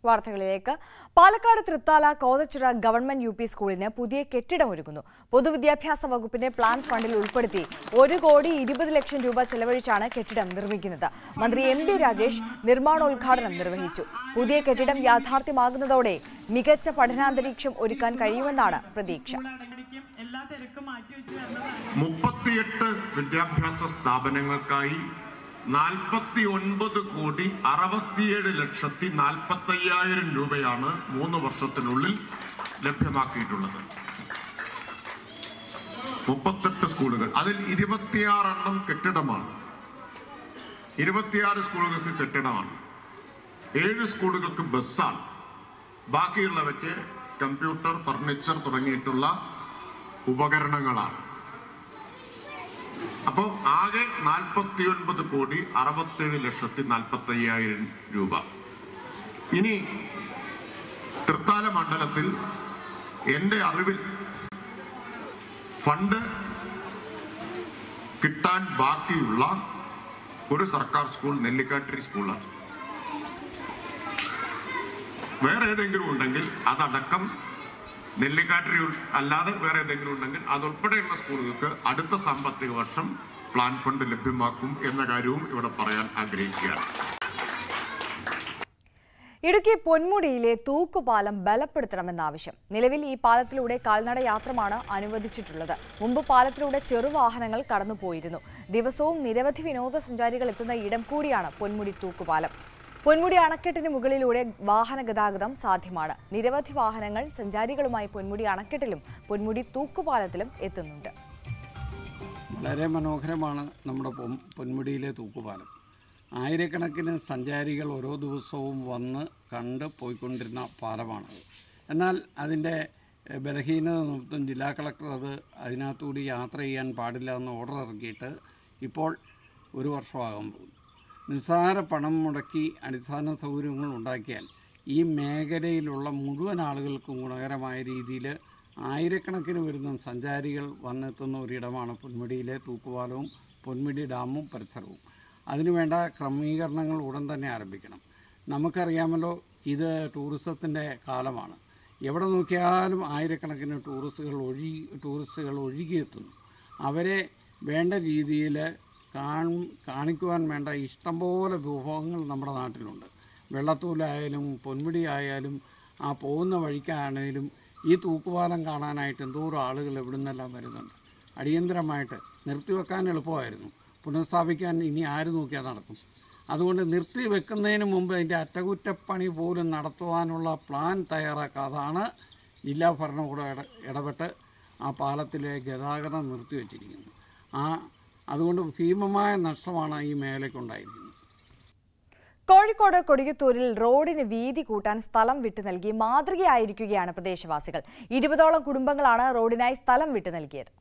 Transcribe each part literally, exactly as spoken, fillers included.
വാർത്തകളിലേക്ക്. Palakkad Thrithala Kothachira government U P സ്കൂളിന് പുതിയ കെട്ടിടമൊരുങ്ങുന്നു. പൊതുവിദ്യാഭ്യാസ വകുപ്പിന്റെ പ്ലാൻ ഫണ്ടിൽ ഉൾപ്പെടുത്തി ഒരു കോടി ഇരുപത് ലക്ഷം രൂപ ചെലവഴിച്ചാണ് കെട്ടിടം നിർമ്മിക്കുന്നത്. മന്ത്രി എം ബി രാജേഷ് നിർമ്മാണോദ്ഘാടനം നിർവഹിച്ചു. പുതിയ കെട്ടിടം യാഥാർത്ഥ്യമാകുന്നതോടെ മികച്ച പഠനാന്തരീക്ഷം ഒരുക്കാൻ കഴിയുമെന്നാണ് പ്രതീക്ഷ. മുപ്പത്തിയെട്ട് വിദ്യാഭ്യാസ സ്ഥാപനങ്ങൾക്കായി നാൽപ്പത്തി ഒൻപത് കോടി അറുപത്തിയേഴ് ലക്ഷത്തി നാൽപ്പത്തി അയ്യായിരം രൂപയാണ് മൂന്ന് വർഷത്തിനുള്ളിൽ ലഭ്യമാക്കിയിട്ടുള്ളത്. മുപ്പത്തെട്ട് സ്കൂളുകൾ, അതിൽ ഇരുപത്തിയാറെണ്ണം കെട്ടിടമാണ്. ഇരുപത്തിയാറ് സ്കൂളുകൾക്ക് കെട്ടിടമാണ്, ഏഴ് സ്കൂളുകൾക്ക് ബസ്സാണ്, ബാക്കിയുള്ളവയ്ക്ക് കമ്പ്യൂട്ടർ, ഫർണിച്ചർ തുടങ്ങിയിട്ടുള്ള ഉപകരണങ്ങളാണ്. അപ്പോൾ ആകെ നാൽപ്പത്തി ഒൻപത് കോടി അറുപത്തേഴ് ലക്ഷത്തി നാൽപ്പത്തി അയ്യായിരം രൂപ. ഇനി തൃത്താല മണ്ഡലത്തിൽ എൻ്റെ അറിവിൽ ഫണ്ട് കിട്ടാൻ ബാക്കിയുള്ള ഒരു സർക്കാർ സ്കൂൾ നെല്ലിക്കാട്ടിരി സ്കൂളാണ്. വേറെ ഏതെങ്കിലും ഉണ്ടെങ്കിൽ അതടക്കം, നെല്ലിക്കാട്ടിരി അല്ലാതെ വേറെ ഏതെങ്കിലും ഉണ്ടെങ്കിൽ അതുൾപ്പെടെയുള്ള സ്കൂളുകൾക്ക് അടുത്ത സാമ്പത്തിക വർഷം പ്ലാൻ ഫണ്ട് ലഭ്യമാക്കും എന്ന കാര്യവും ഇവിടെ പറയാൻ ആഗ്രഹിക്കുകയാണ്. ഇടുക്കി പൊന്മുടിയിലെ തൂക്കുപാലം ബലപ്പെടുത്തണമെന്ന ആവശ്യം. നിലവിൽ ഈ പാലത്തിലൂടെ കാൽനട യാത്രമാണ് അനുവദിച്ചിട്ടുള്ളത്. മുമ്പ് പാലത്തിലൂടെ ചെറുവാഹനങ്ങൾ കടന്നുപോയിരുന്നു. ദിവസവും നിരവധി വിനോദസഞ്ചാരികൾ എത്തുന്ന ഇടം കൂടിയാണ് പൊന്മുടി തൂക്കുപാലം. പൊന്മുടി അണക്കെട്ടിന് മുകളിലൂടെ വാഹന ഗതാഗതം സാധ്യമാണ്. നിരവധി വാഹനങ്ങൾ സഞ്ചാരികളുമായി പൊന്മുടി അണക്കെട്ടിലും പൊന്മുടി തൂക്കുപാലത്തിലും എത്തുന്നുണ്ട്. വളരെ മനോഹരമാണ് നമ്മുടെ പൊന്മുടിയിലെ തൂക്കുപാലം. ആയിരക്കണക്കിന് സഞ്ചാരികൾ ഓരോ ദിവസവും വന്ന് കണ്ട് പോയിക്കൊണ്ടിരുന്ന പാലമാണത്. എന്നാൽ അതിൻ്റെ ബലഹീനത നിമിത്തം ജില്ലാ കളക്ടർ അത് അതിനകത്തുകൂടി യാത്ര ചെയ്യാൻ പാടില്ല എന്ന് ഓർഡർ ഇറക്കിയിട്ട് ഇപ്പോൾ ഒരു വർഷമാകാൻ പോകുന്നു. നിസ്സാര പണം മുടക്കി അടിസ്ഥാന സൗകര്യങ്ങൾ ഉണ്ടാക്കിയാൽ ഈ മേഖലയിലുള്ള മുഴുവൻ ആളുകൾക്കും ഗുണകരമായ രീതിയിൽ ആയിരക്കണക്കിന് വരുന്ന സഞ്ചാരികൾ വന്നെത്തുന്ന ഒരിടമാണ് പൊന്മുടിയിലെ തൂക്കുപാലവും പൊന്മുടി ഡാമും പരിസരവും. അതിനുവേണ്ട ക്രമീകരണങ്ങൾ ഉടൻ തന്നെ ആരംഭിക്കണം. നമുക്കറിയാമല്ലോ, ഇത് ടൂറിസത്തിൻ്റെ കാലമാണ്. എവിടെ നോക്കിയാലും ആയിരക്കണക്കിന് ടൂറിസ്റ്റുകൾ ഒഴുകി ടൂറിസ്റ്റുകൾ ഒഴുകിയെത്തുന്നു. അവരെ വേണ്ട രീതിയിൽ കാണിക്കുവാൻ വേണ്ട ഇഷ്ടംപോലെ വിഭവങ്ങൾ നമ്മുടെ നാട്ടിലുണ്ട്. വെള്ളത്തൂലായാലും പൊന്മുടി ആയാലും ആ പോകുന്ന വഴിക്കാണേലും ഈ തൂക്കുപാലം കാണാനായിട്ട് എന്തോരം ആളുകൾ എവിടെ നിന്നെല്ലാം വരുന്നുണ്ട്. അടിയന്തരമായിട്ട് നിർത്തിവെക്കാൻ എളുപ്പമായിരുന്നു, പുനഃസ്ഥാപിക്കാൻ ഇനി ആര് നോക്കിയാൽ നടക്കും. അതുകൊണ്ട് നിർത്തി വെക്കുന്നതിന് മുമ്പ് അതിൻ്റെ അറ്റകുറ്റപ്പണി പോലും നടത്തുവാനുള്ള പ്ലാൻ തയ്യാറാക്കാതാണ് ജില്ലാ ഭരണകൂടം ഇട ഇടപെട്ട് ആ പാലത്തിലെ ഗതാഗതം നിർത്തിവെച്ചിരിക്കുന്നത്. ആ അതുകൊണ്ട് ഭീമമായ നഷ്ടമാണ് ഈ മേഖലയ്ക്കുണ്ടായിരിക്കുന്നത്. കോഴിക്കോട് കൊടിയത്തൂരിൽ റോഡിന് വീതി കൂട്ടാൻ സ്ഥലം വിട്ടു നൽകി മാതൃകയായിരിക്കുകയാണ് പ്രദേശവാസികൾ. ഇരുപതോളം കുടുംബങ്ങളാണ് റോഡിനായി സ്ഥലം വിട്ടു നൽകിയത്.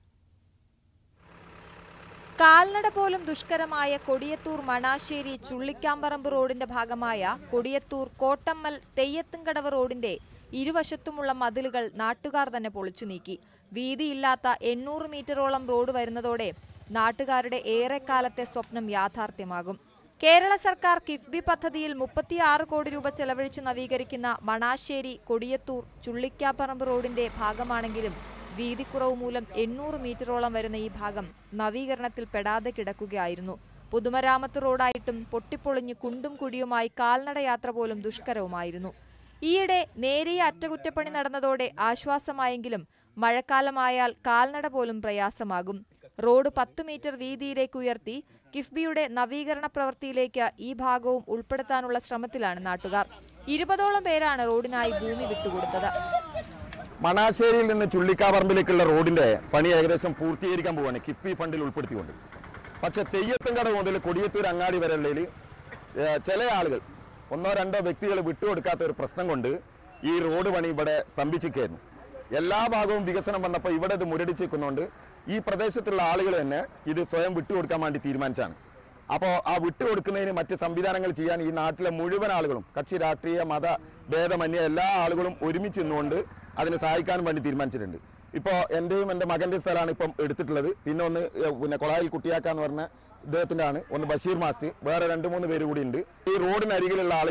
കാൽനട പോലും ദുഷ്കരമായ കൊടിയത്തൂർ മണാശ്ശേരി ചുള്ളിക്കാമ്പറമ്പ് റോഡിന്റെ ഭാഗമായ കൊടിയത്തൂർ കോട്ടമ്മൽ തെയ്യത്തുംകടവ് റോഡിന്റെ ഇരുവശത്തുമുള്ള മതിലുകൾ നാട്ടുകാർ തന്നെ പൊളിച്ചു നീക്കി. വീതിയില്ലാത്ത എണ്ണൂറ് മീറ്ററോളം റോഡ് വരുന്നതോടെ നാട്ടുകാരുടെ ഏറെക്കാലത്തെ സ്വപ്നം യാഥാർത്ഥ്യമാകും. കേരള സർക്കാർ കിഫ്ബി പദ്ധതിയിൽ മുപ്പത്തിയാറ് കോടി രൂപ ചെലവഴിച്ച് നവീകരിക്കുന്ന മണാശ്ശേരി കൊടിയത്തൂർ ചുള്ളിക്കാപ്പറമ്പ് റോഡിന്റെ ഭാഗമാണെങ്കിലും വീതിക്കുറവ് മൂലം എണ്ണൂറ് മീറ്ററോളം വരുന്ന ഈ ഭാഗം നവീകരണത്തിൽ പെടാതെ കിടക്കുകയായിരുന്നു. പൊതുമരാമത്ത് റോഡായിട്ടും പൊട്ടിപ്പൊളിഞ്ഞ് കുണ്ടും കുഴിയുമായി കാൽനട യാത്ര പോലും ദുഷ്കരവുമായിരുന്നു. ഈയിടെ നേരിയ അറ്റകുറ്റപ്പണി നടന്നതോടെ ആശ്വാസമായെങ്കിലും മഴക്കാലമായാൽ കാൽനട പോലും പ്രയാസമാകും. റോഡ് പത്ത് മീറ്റർ വീതിയിലേക്ക് ഉയർത്തി കിഫ്ബിയുടെ നവീകരണ പ്രവൃത്തിയിലേക്ക് ഈ ഭാഗവും ഉൾപ്പെടുത്താനുള്ള ശ്രമത്തിലാണ് നാട്ടുകാർ. ഇരുപതോളം പേരാണ് റോഡിനായി ഭൂമി വിട്ടുകൊടുത്തത്. മണാശ്ശേരിയിൽ നിന്ന് ചുള്ളിക്കാപ്പറമ്പിലേക്കുള്ള റോഡിന്റെ പണി ഏകദേശം പൂർത്തീകരിക്കാൻ പോവാണ് കിഫ്ബി ഫണ്ടിൽ ഉൾപ്പെടുത്തിക്കൊണ്ട്. പക്ഷെ തെയ്യത്തുംകടവ് മുതൽ കൊടിയത്തൂർ അങ്ങാടി വരെയുള്ളതിൽ ചില ആളുകൾ, ഒന്നോ രണ്ടോ വ്യക്തികൾ വിട്ടുകൊടുക്കാത്ത ഒരു പ്രശ്നം കൊണ്ട് ഈ റോഡ് പണി ഇവിടെ സ്തംഭിച്ചിരിക്കുന്നു. എല്ലാ ഭാഗവും വികസനം വന്നപ്പോൾ ഇവിടെ ഇത് മുരടിച്ചിരിക്കുന്നതുകൊണ്ട് ഈ പ്രദേശത്തുള്ള ആളുകൾ തന്നെ ഇത് സ്വയം വിട്ടുകൊടുക്കാൻ വേണ്ടി തീരുമാനിച്ചാണ്. അപ്പോൾ ആ വിട്ടുകൊടുക്കുന്നതിന് മറ്റ് സംവിധാനങ്ങൾ ചെയ്യാൻ ഈ നാട്ടിലെ മുഴുവൻ ആളുകളും, കക്ഷി രാഷ്ട്രീയ മത ഭേദമന്യേ എല്ലാ ആളുകളും ഒരുമിച്ച് നിന്നുകൊണ്ട് അതിന് സഹായിക്കാൻ വേണ്ടി തീരുമാനിച്ചിട്ടുണ്ട്. ഇപ്പോൾ എൻ്റെയും എൻ്റെ മകൻ്റെ സ്ഥലമാണ് ഇപ്പം എടുത്തിട്ടുള്ളത്. പിന്നെ ഒന്ന് പിന്നെ കൊളായിൽ കുട്ടിയാക്ക എന്ന് പറഞ്ഞ ഇദ്ദേഹത്തിൻ്റെ ആണ്, ഒന്ന് ബഷീർ മാസ്റ്റർ, വേറെ രണ്ട് മൂന്ന് പേര് കൂടി ഉണ്ട്. ഈ റോഡിനരികിലുള്ള ആളുകൾ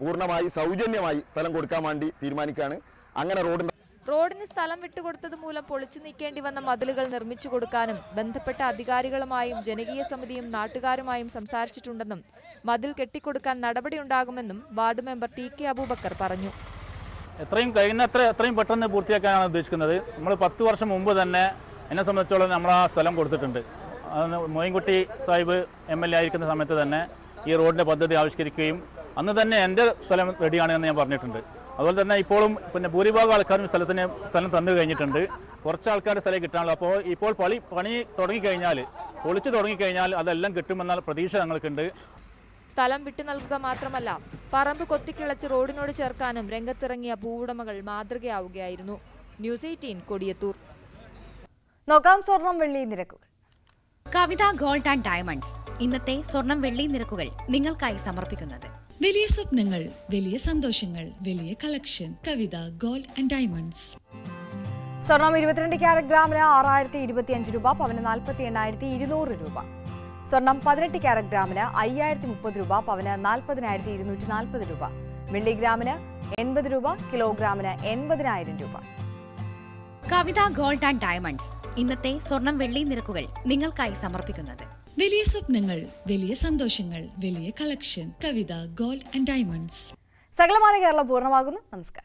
പൂർണ്ണമായി സൗജന്യമായി സ്ഥലം കൊടുക്കാൻ വേണ്ടി തീരുമാനിക്കുകയാണ്. അങ്ങനെ റോഡിന്റെ റോഡിന് സ്ഥലം വിട്ടുകൊടുത്തത് മൂലം പൊളിച്ചു നീക്കേണ്ടി വന്ന മതിലുകൾ നിർമ്മിച്ചു കൊടുക്കാനും ബന്ധപ്പെട്ട അധികാരികളുമായും ജനകീയ സമിതിയും നാട്ടുകാരുമായും സംസാരിച്ചിട്ടുണ്ടെന്നും മതിൽ കെട്ടിക്കൊടുക്കാൻ നടപടിയുണ്ടാകുമെന്നും ward member T K Abubakar പറഞ്ഞു. എത്രയും കഴിയുന്നത്ര എത്രയും പെട്ടെന്ന് പൂർത്തിയാക്കാനാണ് ഉദ്ദേശിക്കുന്നത്. നമ്മൾ പത്ത് വർഷം മുമ്പ് തന്നെ എന്നെ സംബന്ധിച്ചോളം നമ്മൾ ആ സ്ഥലം കൊടുത്തിട്ടുണ്ട്. Moinkutty Sahib M L A ആയിരിക്കുന്ന സമയത്ത് തന്നെ ഈ റോഡിൻ്റെ പദ്ധതി ആവിഷ്കരിക്കുകയും അന്ന് തന്നെ എൻ്റെ സ്ഥലം റെഡിയാണ് എന്ന് ഞാൻ പറഞ്ഞിട്ടുണ്ട്. അതുപോലെ തന്നെ ഇപ്പോഴും പിന്നെ ഭൂരിഭാഗം ആൾക്കാരും സ്ഥലത്തിന് സ്ഥലം തന്നു കഴിഞ്ഞിട്ടുണ്ട്. കുറച്ച് ആൾക്കാരുടെ സ്ഥലം കിട്ടാനുള്ളൂ. അപ്പോൾ ഇപ്പോൾ പണി പണി തുടങ്ങിക്കഴിഞ്ഞാൽ പൊളിച്ചു തുടങ്ങിക്കഴിഞ്ഞാൽ അതെല്ലാം കിട്ടുമെന്ന പ്രതീക്ഷ ഞങ്ങൾക്കുണ്ട്. സ്ഥലം വിട്ടു നൽകുക മാത്രമല്ല പറമ്പ് കൊത്തിക്കിളച്ച് റോഡിനോട് ചേർക്കാനും രംഗത്തിറങ്ങിയ ഭൂവുടമകൾ മാതൃകയാവുകയായിരുന്നു. News eighteen Kodiyathur. നോക്കാം സ്വർണം വെള്ളി നിരക്കുകൾ. കവിത ഗോൾഡ് ആൻഡ് ഡയമണ്ട്സ് ഇന്നത്തെ സ്വർണം വെള്ളി നിരക്കുകൾ നിങ്ങൾക്കായി സമർപ്പിക്കുന്നത്. വലിയ സ്വപ്നങ്ങൾ, വലിയ സന്തോഷങ്ങൾ, വലിയ collection. Kavitha gold and diamonds. സ്വർണം ഇരുപത്തിരണ്ട് ക്യാരറ്റ് ഗ്രാമിന് ആറായിരത്തി ഇരുപത്തി അഞ്ച് രൂപ, പവന് നാൽപ്പത്തി എണ്ണായിരത്തി ഇരുന്നൂറ് രൂപ. സ്വർണം പതിനെട്ട് ക്യാരറ്റ് ഗ്രാമിന് അയ്യായിരത്തി മുപ്പത് രൂപ, പവന് നാൽപ്പതിനായിരത്തി ഇരുന്നൂറ്റി നാൽപ്പത് രൂപ. വെള്ളി ഗ്രാമിന് എൺപത് രൂപ, കിലോഗ്രാമിന് എൺപതിനായിരം രൂപ. കവിത ഗോൾഡ് ആൻഡ് ഡയമണ്ട്സ് ഇന്നത്തെ സ്വർണം വെള്ളി നിരക്കുകൾ നിങ്ങൾക്കായി സമർപ്പിക്കുന്നത്. വലിയ സ്വപ്നങ്ങൾ, വലിയ സന്തോഷങ്ങൾ, വലിയ collection. Kavitha gold and diamonds. സകലമാന കേരളം പൂർണ്ണമാകുന്നു. നമസ്കാരം.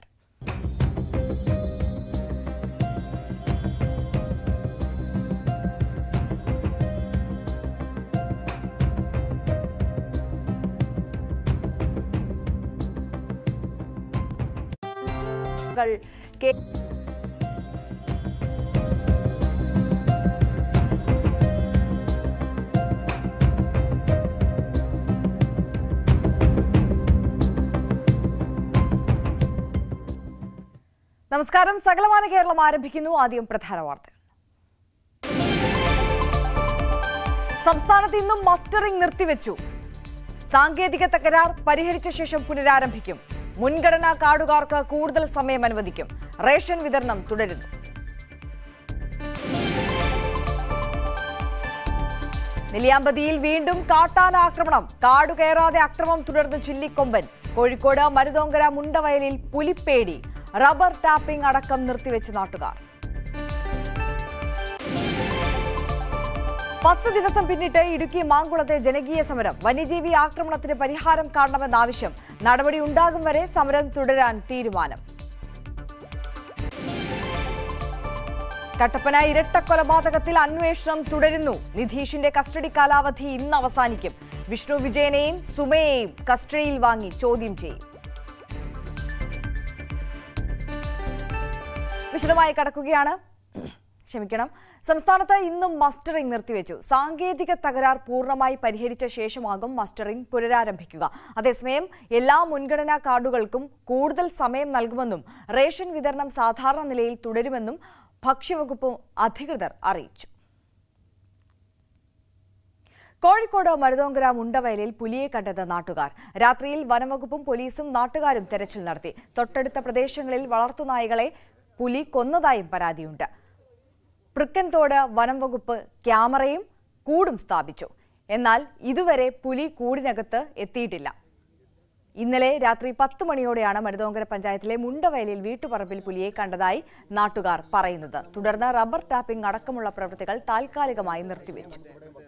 നമസ്കാരം. സകലമാന കേരളം ആരംഭിക്കുന്നു. ആദ്യം പ്രധാന വാർത്തകൾ. സംസ്ഥാനത്ത് ഇന്നും മസ്റ്ററിംഗ് നിർത്തിവെച്ചു. സാങ്കേതിക തകരാർ പരിഹരിച്ച ശേഷം പുനരാരംഭിക്കും. മുൻഗണനാ കാർഡുകാർക്ക് കൂടുതൽ സമയം അനുവദിക്കും. റേഷൻ വിതരണം തുടരുന്നു. നെല്ലിയാമ്പതിയിൽ വീണ്ടും കാട്ടാന ആക്രമണം. കാടു കയറാതെ അക്രമം തുടർന്ന് ചില്ലിക്കൊമ്പൻ. കോഴിക്കോട് മരുതോങ്കര മുണ്ടവയലിൽ പുലിപ്പേടി. റബ്ബർ ടാപ്പിംഗ് അടക്കം നിർത്തിവെച്ച് നാട്ടുകാർ. പത്ത് ദിവസം പിന്നിട്ട് ഇടുക്കി മാങ്കുളത്തെ ജനകീയ സമരം. വന്യജീവി ആക്രമണത്തിന് പരിഹാരം കാണണമെന്ന ആവശ്യം. നടപടി ഉണ്ടാകും വരെ സമരം തുടരാൻ തീരുമാനം. കട്ടപ്പന ഇരട്ടക്കൊലപാതകത്തിൽ അന്വേഷണം തുടരുന്നു. നിധീഷിന്റെ കസ്റ്റഡി കാലാവധി ഇന്ന് അവസാനിക്കും. വിഷ്ണു വിജയനെയും സുമയെയും കസ്റ്റഡിയിൽ വാങ്ങി ചോദ്യം ചെയ്യും. വിശദമായി കടക്കുകയാണ്. ക്ഷമിക്കണം. സംസ്ഥാനത്ത് ഇന്നും മസ്റ്ററിംഗ് നിർത്തിവെച്ചു. സാങ്കേതിക തകരാർ പൂർണ്ണമായി പരിഹരിച്ച ശേഷമാകും മസ്റ്ററിംഗ് പുനരാരംഭിക്കുക. അതേസമയം എല്ലാ മുൻഗണനാ കാർഡുകൾക്കും കൂടുതൽ സമയം നൽകുമെന്നും റേഷൻ വിതരണം സാധാരണ നിലയിൽ തുടരുമെന്നും ഭക്ഷ്യവകുപ്പ് അധികൃതർ അറിയിച്ചു. കോഴിക്കോട് മരുതോങ്കര മുണ്ടവയലിൽ പുലിയെ കണ്ടത് നാട്ടുകാർ. രാത്രിയിൽ വനംവകുപ്പും പോലീസും നാട്ടുകാരും തെരച്ചിൽ നടത്തി. തൊട്ടടുത്ത പ്രദേശങ്ങളിൽ വളർത്തുനായകളെ പുലി കൊന്നതായും പരാതിയുണ്ട്. പൃക്കൻതോട് വനംവകുപ്പ് ക്യാമറയും കൂടും സ്ഥാപിച്ചു. എന്നാൽ ഇതുവരെ പുലി കൂടിനകത്ത് എത്തിയിട്ടില്ല. ഇന്നലെ രാത്രി പത്ത് മണിയോടെയാണ് മരുതോങ്കര പഞ്ചായത്തിലെ മുണ്ടവയലിൽ വീട്ടുപറമ്പിൽ പുലിയെ കണ്ടതായി നാട്ടുകാർ പറയുന്നത്. തുടർന്ന് റബ്ബർ ടാപ്പിംഗ് അടക്കമുള്ള പ്രവൃത്തികൾ താൽക്കാലികമായി നിർത്തിവെച്ചു.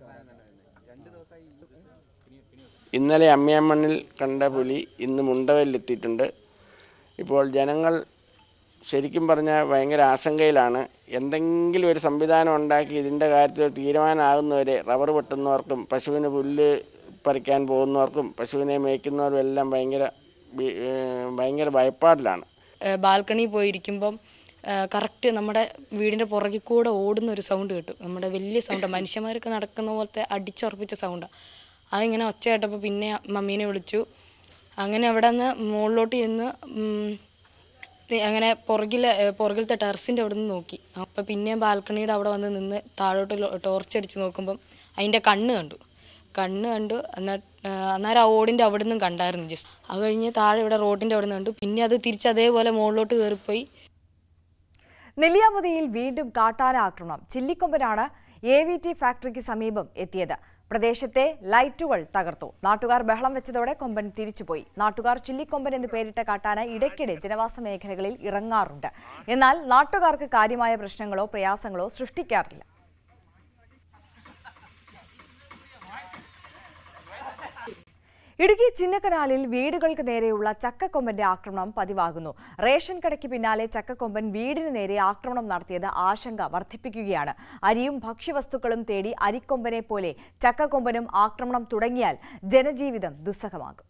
ഇന്നലെ അമ്മിയമ്മണ്ണിൽ കണ്ട പുലി ഇന്ന് മുണ്ടവയലിലെത്തിയിട്ടുണ്ട്. ഇപ്പോൾ ജനങ്ങൾ ശരിക്കും പറഞ്ഞാൽ ഭയങ്കര ആശങ്കയിലാണ്. എന്തെങ്കിലും ഒരു സംവിധാനം ഉണ്ടാക്കി ഇതിൻ്റെ കാര്യത്തിൽ തീരുമാനമാകുന്നവരെ റബ്ബർ വെട്ടുന്നവർക്കും പശുവിന് പുല്ല് പറിക്കാൻ പോകുന്നവർക്കും പശുവിനെ മേയ്ക്കുന്നവരും എല്ലാം ഭയങ്കര ഭയങ്കര ഭയപ്പാടിലാണ്. ബാൽക്കണി പോയിരിക്കുമ്പം കറക്റ്റ് നമ്മുടെ വീടിൻ്റെ പുറകിൽ കൂടെ ഓടുന്ന ഒരു സൗണ്ട് കേട്ടു. നമ്മുടെ വലിയ സൗണ്ട്, മനുഷ്യന്മാരൊക്കെ നടക്കുന്ന പോലത്തെ അടിച്ചുറപ്പിച്ച സൗണ്ടാണ്. അതിങ്ങനെ ഒച്ച കേട്ടപ്പോൾ പിന്നെ മമ്മീനെ വിളിച്ചു. അങ്ങനെ അവിടെ നിന്ന് മുകളിലോട്ട് ചെന്ന് അങ്ങനെ പുറകിലെ പുറകിലത്തെ ടെറസിൻ്റെ അവിടെ നിന്ന് നോക്കി. അപ്പം പിന്നെ ബാൽക്കണിയുടെ അവിടെ വന്ന് നിന്ന് താഴോട്ട് ടോർച്ച് അടിച്ച് നോക്കുമ്പം അതിൻ്റെ കണ്ണ് കണ്ടു കണ്ണ് കണ്ടു എന്നാൽ അന്നേരം ആ ഓടിൻ്റെ അവിടെ നിന്നും കണ്ടായിരുന്നു ജസ്റ്റ്. അത് കഴിഞ്ഞ് താഴെ ഇവിടെ റോഡിൻ്റെ അവിടെ നിന്ന് കണ്ടു. പിന്നെ അത് തിരിച്ച് അതേപോലെ മുകളിലോട്ട് കയറിപ്പോയി. നെല്ലിയാമ്പതിയിൽ വീണ്ടും കാട്ടാന ആക്രമണം. ചില്ലിക്കൊമ്പനാണ് എ വി ടി ഫാക്ടറിക്ക് സമീപം എത്തിയത്. പ്രദേശത്തെ ലൈറ്റുകൾ തകർത്തു. നാട്ടുകാർ ബഹളം വെച്ചതോടെ കൊമ്പൻ തിരിച്ചുപോയി. നാട്ടുകാർ ചില്ലിക്കൊമ്പൻ എന്ന് പേരിട്ട കാട്ടാന ഇടയ്ക്കിടെ ജനവാസ മേഖലകളിൽ ഇറങ്ങാറുണ്ട്. എന്നാൽ നാട്ടുകാർക്ക് കാര്യമായ പ്രശ്നങ്ങളോ പ്രയാസങ്ങളോ സൃഷ്ടിക്കാറില്ല. ഇടുക്കി ചിന്നക്കനാലിൽ വീടുകൾക്ക് നേരെയുള്ള ചക്കക്കൊമ്പന്റെ ആക്രമണം പതിവാകുന്നു. റേഷൻ കടയ്ക്ക് പിന്നാലെ ചക്കക്കൊമ്പൻ വീടിന് നേരെ ആക്രമണം നടത്തിയത് ആശങ്ക വർദ്ധിപ്പിക്കുകയാണ്. അരിയും ഭക്ഷ്യവസ്തുക്കളും തേടി അരിക്കൊമ്പനെ പോലെ ചക്കക്കൊമ്പനും ആക്രമണം തുടങ്ങിയാൽ ജനജീവിതം ദുസ്സഹമാകും.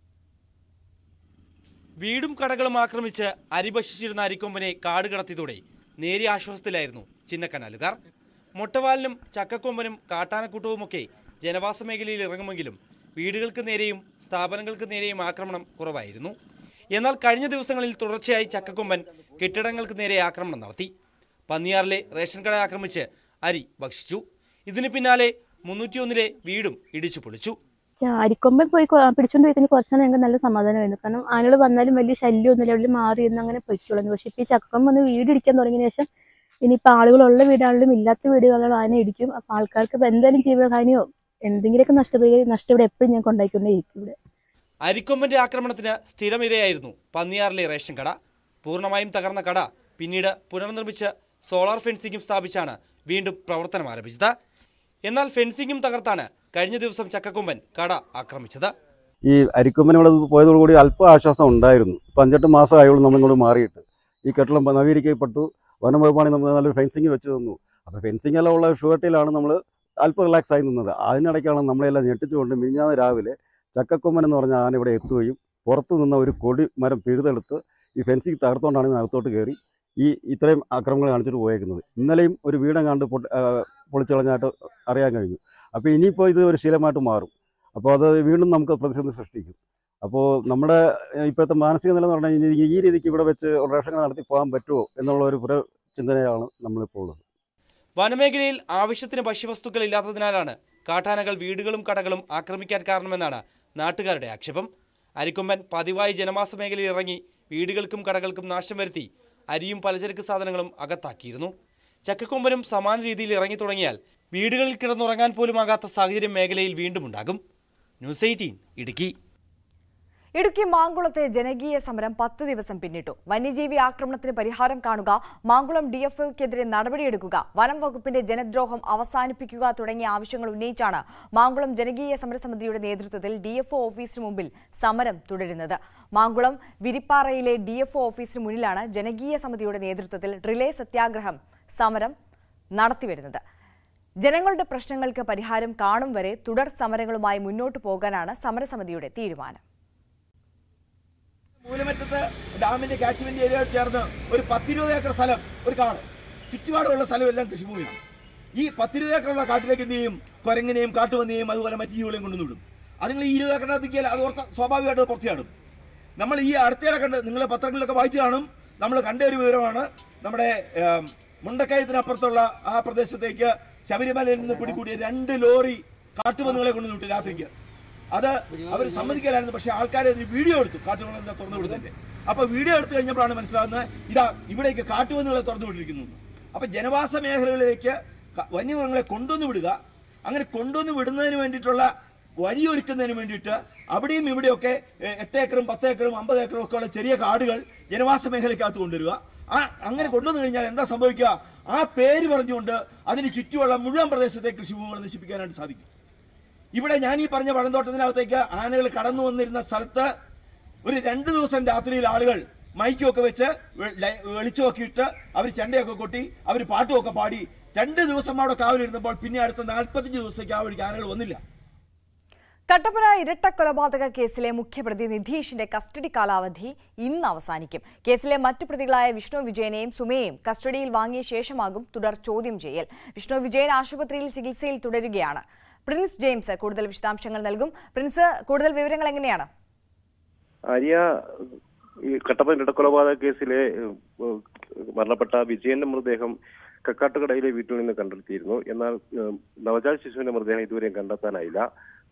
വീടും കടകളും ആക്രമിച്ച് അരി ഭക്ഷിച്ചിരുന്ന അരിക്കൊമ്പനെ കാട് കടത്തിയതോടെ നേരിയ ആശ്വാസത്തിലായിരുന്നു ചിന്നക്കനാലുകാർ. മൊട്ടവാലിനും ചക്കക്കൊമ്പനും കാട്ടാനക്കൂട്ടവുമൊക്കെ ജനവാസ മേഖലയിൽ ഇറങ്ങുമെങ്കിലും വീടുകൾക്ക് നേരെയും സ്ഥാപനങ്ങൾക്ക് നേരെയും ആക്രമണം കുറവായിരുന്നു. എന്നാൽ കഴിഞ്ഞ ദിവസങ്ങളിൽ തുടർച്ചയായി ചക്കക്കൊമ്പൻ കെട്ടിടങ്ങൾക്ക് നേരെ ആക്രമണം നടത്തി. പന്നിയാറിലെ റേഷൻ കട ആക്രമിച്ച് അരി ഭക്ഷിച്ചു. ഇതിന് പിന്നാലെ മുന്നൂറ്റിയൊന്നിലെ വീടും ഇടിച്ചു പൊളിച്ചു. അരിക്കൊമ്പൻ പോയി പിടിച്ചോണ്ട് പോയി കുറച്ചാൽ ഞങ്ങൾക്ക് നല്ല സമാധാനമായിരുന്നു. കാരണം ആളുകൾ വന്നാലും വലിയ ശല്യമൊന്നുമില്ല, അവിടെ മാറി എന്ന് അങ്ങനെ പൊയ്ക്കോളുന്നു. പക്ഷെ ഇപ്പൊ ഈ ചക്കക്കൊമ്പൻ വന്ന് വീട് ഇടിക്കാൻ തുടങ്ങിയ ശേഷം ഇനിയിപ്പോൾ ആളുകളുള്ള വീടാണെങ്കിലും ഇല്ലാത്ത വീടുകളിലും ആന ഇടിക്കും. അപ്പൊ ആൾക്കാർക്ക് ഇപ്പൊ എന്തായാലും ജീവഹാനിയോ എന്തെങ്കിലുമൊക്കെ നഷ്ടപ്പെടുകയും നഷ്ടം ഇവിടെ എപ്പോഴും ഞാൻ കൊണ്ടായിക്കൊണ്ടേയിരിക്കും. ഇവിടെ അരിക്കൊമ്പന്റെ ആക്രമണത്തിന് സ്ഥിരം ഇരയായിരുന്നു പന്നിയാറിലെ റേഷൻ കട. പൂർണ്ണമായും തകർന്ന കട പിന്നീട് പുനർനിർമ്മിച്ച് സോളാർ ഫെൻസിംഗും സ്ഥാപിച്ചാണ് വീണ്ടും പ്രവർത്തനം ആരംഭിച്ചത്. എന്നാൽ ഫെൻസിംഗും തകർത്താണ് കഴിഞ്ഞ ദിവസം ചക്കക്കൊമ്പൻ കട ആക്രമിച്ചത്. ഈ അരിക്കൊമ്പൻ ഇവിടെ പോയതോടുകൂടി അല്പം ആശ്വാസം ഉണ്ടായിരുന്നു. ഇപ്പം അഞ്ചെട്ട് മാസമായുള്ളൂ നമ്മളിങ്ങോട്ട് മാറിയിട്ട്. ഈ കെട്ടിടം നവീകരിക്കപ്പെട്ടു. വനം വകുപ്പാണെങ്കിൽ നമ്മൾ നല്ലൊരു ഫെൻസിങ് വെച്ച് തന്നു. അപ്പോൾ ഫെൻസിങ് എല്ലാം ഉള്ള ഷുവർട്ടിയിലാണ് നമ്മൾ അല്പം റിലാക്സ് ആയി നിന്നത്. അതിനിടയ്ക്കാണ് നമ്മളെല്ലാം ഞെട്ടിച്ചുകൊണ്ട് മിനിഞ്ഞാന്ന് രാവിലെ ചക്കക്കൊമ്പൻ എന്ന് പറഞ്ഞ ആന ഇവിടെ എത്തുകയും പുറത്തു നിന്ന ഒരു കൊടി മരം പിഴുതെടുത്ത് ഈ ഫെൻസിങ് തകർത്തുകൊണ്ടാണ് അകത്തോട്ട് കയറി ഈ ഇത്രയും ആക്രമണങ്ങൾ കാണിച്ചിട്ട് പോയേക്കുന്നത്. ഇന്നലെയും ഒരു വീടങ്ങാണ്ട് പൊളിച്ചു കളഞ്ഞായിട്ട് അറിയാൻ കഴിഞ്ഞു. അപ്പോൾ ഇനിയിപ്പോൾ ഇത് ഒരു ശീലമായിട്ട് മാറും. അപ്പോൾ അത് വീണ്ടും നമുക്ക് പ്രതിസന്ധി സൃഷ്ടിക്കും. അപ്പോൾ നമ്മുടെ ഇപ്പോഴത്തെ മാനസിക നില എന്ന് പറഞ്ഞാൽ ഈ രീതിക്ക് ഇവിടെ വെച്ച് റേഷൻ നടത്തി പോകാൻ പറ്റുമോ എന്നുള്ള ഒരു പുര ചിന്തനയാണ് നമ്മളിപ്പോൾ ഉള്ളത്. വനമേഖലയിൽ ആവശ്യത്തിന് ഭക്ഷ്യവസ്തുക്കൾ ഇല്ലാത്തതിനാലാണ് കാട്ടാനകൾ വീടുകളും കടകളും ആക്രമിക്കാൻ കാരണമെന്നാണ് നാട്ടുകാരുടെ ആക്ഷേപം. അരിക്കൊമ്പൻ പതിവായി ജനവാസ മേഖലയിൽ ഇറങ്ങി വീടുകൾക്കും കടകൾക്കും നാശം വരുത്തി അരിയും പലചരക്ക് സാധനങ്ങളും അകത്താക്കിയിരുന്നു. ചക്കക്കൊമ്പനും സമാന രീതിയിൽ ഇറങ്ങി തുടങ്ങിയാൽ വീടുകളിൽ കിടന്നുറങ്ങാൻ പോലുമാകാത്ത സാഹചര്യം മേഖലയിൽ വീണ്ടും ഉണ്ടാകും. News eighteen Idukki. ഇടുക്കി മാങ്കുളത്തെ ജനകീയ സമരം പത്ത് ദിവസം പിന്നിട്ടു. വന്യജീവി ആക്രമണത്തിന് പരിഹാരം കാണുക, മാങ്കുളം ഡി എഫ് ഒക്കെതിരെ നടപടിയെടുക്കുക, വനം വകുപ്പിന്റെ ജനദ്രോഹം അവസാനിപ്പിക്കുക തുടങ്ങിയ ആവശ്യങ്ങൾ ഉന്നയിച്ചാണ് മാങ്കുളം ജനകീയ സമരസമിതിയുടെ നേതൃത്വത്തിൽ ഡി എഫ് ഒ ഓഫീസിന് മുമ്പിൽ സമരം തുടരുന്നത്. മാങ്കുളം വിരിപ്പാറയിലെ ഡി എഫ് ഒ ഓഫീസിന് മുന്നിലാണ് ജനകീയ സമിതിയുടെ നേതൃത്വത്തിൽ റിലേ സത്യാഗ്രഹം സമരം നടത്തിവരുന്നത്. ജനങ്ങളുടെ പ്രശ്നങ്ങൾക്ക് പരിഹാരം കാണും വരെ തുടർ സമരങ്ങളുമായി മുന്നോട്ടു പോകാനാണ് സമരസമിതിയുടെ തീരുമാനം. മൂലമറ്റത്ത് ഡാമിന്റെ കാച്ച്മെന്റ് ഏരിയയോട് ചേർന്ന് ഒരു പത്തിരുപത് ഏക്കർ സ്ഥലം ഒരു കാട് ചുറ്റുപാടുള്ള സ്ഥലം എല്ലാം കൃഷിഭൂമിയാണ്. ഈ പത്തിരുപത് ഏക്കറുള്ള കാട്ടിലേക്ക് എന്ത് ചെയ്യും? കുരങ്ങിനെയും കാട്ടുപന്നിയെയും അതുപോലെ മറ്റു ജീവികളെയും കൊണ്ടുവിടും. അതുങ്ങൾ ഈ ഇരുപത് ഏക്കറിനകത്തേക്ക് അത് ഓർത്ത് സ്വാഭാവികമായിട്ട് പുറത്തിയാടും. നമ്മൾ ഈ അടുത്തിടെ കണ്ട് നിങ്ങൾ പത്രങ്ങളിലൊക്കെ വായിച്ചു കാണും. നമ്മൾ കണ്ട ഒരു വിവരമാണ്, നമ്മുടെ മുണ്ടക്കയത്തിനപ്പുറത്തുള്ള ആ പ്രദേശത്തേക്ക് ശബരിമലയിൽ നിന്ന് പിടികൂടിയ രണ്ട് ലോറി കാട്ടുപന്നികളെ കൊണ്ടുവിട്ടു രാത്രിക്ക്. അത് അവർ സമ്മതിക്കലായിരുന്നു. പക്ഷെ ആൾക്കാരെ അതിന് വീഡിയോ എടുത്തു, കാട്ടുപന്നികളെ തുറന്നു വിടുന്നതിന്റെ. അപ്പൊ വീഡിയോ എടുത്തു കഴിഞ്ഞപ്പോഴാണ് മനസ്സിലാകുന്നത് ഇതാ ഇവിടേക്ക് കാട്ടുപന്നികളെ തുറന്നു വിട്ടിരിക്കുന്നു. അപ്പൊ ജനവാസ മേഖലകളിലേക്ക് വന്യമൃഗങ്ങളെ കൊണ്ടുവന്ന് വിടുക, അങ്ങനെ കൊണ്ടുവന്ന് വിടുന്നതിന് വേണ്ടിയിട്ടുള്ള വഴിയൊരുക്കുന്നതിന് വേണ്ടിയിട്ട് അവിടെയും ഇവിടെയൊക്കെ എട്ട് ഏക്കറും പത്ത് ഏക്കറും അമ്പത് ഏക്കറും ഒക്കെ ഉള്ള ചെറിയ കാടുകൾ ജനവാസ മേഖലയ്ക്കകത്ത് കൊണ്ടുവരിക. ആ അങ്ങനെ കൊണ്ടുവന്നു കഴിഞ്ഞാൽ എന്താ സംഭവിക്കുക? ആ പേര് പറഞ്ഞുകൊണ്ട് അതിന് ചുറ്റുമുള്ള മുഴുവൻ പ്രദേശത്തെ കൃഷിഭൂമികൾ നശിപ്പിക്കാനായിട്ട് സാധിക്കും. ഇവിടെ ഞാൻ ഈ പറഞ്ഞ പഴന്തോട്ടത്തിനകത്തേക്ക് ആനകൾ കടന്നു വന്നിരുന്ന സ്ഥലത്ത് ഒരു രണ്ടു ദിവസം രാത്രിയിൽ ആളുകൾ മൈക്കൊക്കെ വെച്ച് വെളിച്ചമൊക്കെ ഇട്ട് അവർ ചെണ്ടയൊക്കെ കൊട്ടി അവർ പാട്ടുമൊക്കെ പാടി രണ്ട് ദിവസം അവിടെ കാവലിരുന്നപ്പോൾ പിന്നെ അടുത്ത നാൽപ്പത്തിയഞ്ച് ദിവസത്തേക്ക് ആ വഴിക്ക് ആനകൾ വന്നില്ല. കട്ടപ്പന ഇരട്ടക്കൊലപാതക കേസിലെ മുഖ്യപ്രതി നിധീഷിന്റെ കസ്റ്റഡി കാലാവധി ഇന്ന് അവസാനിക്കും. കേസിലെ മറ്റു പ്രതികളായ വിഷ്ണു വിജയനെയും സുമയെയും കസ്റ്റഡിയിൽ വാങ്ങിയ ശേഷമാകും തുടർ ചോദ്യം ചെയ്യൽ. വിഷ്ണു വിജയൻ ആശുപത്രിയിൽ ചികിത്സയിൽ തുടരുകയാണ്. പ്രിൻസ് ജെയിംസ് കൂടുതൽ വിശദാംശങ്ങൾ നൽകും. പ്രിൻസ്, കൂടുതൽ വിവരങ്ങൾ എങ്ങനെയാണ്? ആര്യ, ഈ കട്ടപ്പന ഇരട്ടക്കൊലപാതക കേസിലെ മരണപ്പെട്ട വിജയന്റെ മൃതദേഹം കക്കാട്ടുകടയിലെ വീട്ടിൽ നിന്ന് കണ്ടെത്തിയിരുന്നു. എന്നാൽ നവജാത ശിശുവിന്റെ മൃതദേഹം ഇതുവരെയും കണ്ടെത്താനായില്ല.